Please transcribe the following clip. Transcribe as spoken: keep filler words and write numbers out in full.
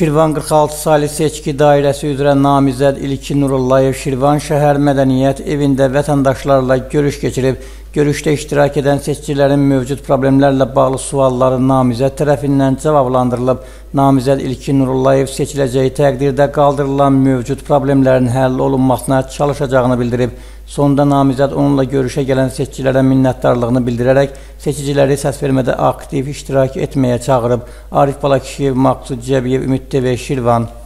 Şirvan qırx altı saylı seçki dairəsi üzrə namizəd İlkin Nurullayev Şirvan şəhər mədəniyyət evində vətəndaşlarla görüş keçirib. Görüşdə iştirak edən seçicilərin mövcud problemlərlə bağlı sualları namizəd tərəfindən cavablandırılıb. Namizəd İlkin Nurullayev seçiləcəyi təqdirdə qaldırılan mövcud problemlərin həll olunmasına çalışacağını bildirib. Sonda namizəd onunla görüşə gələn seçicilərə minnətdarlığını bildirərək seçiciləri səsvermədə aktiv iştirak etməyə çağırıb. Arif Balakişiyev, Maqsud Cəbiyev, Ümid T V, Şirvan.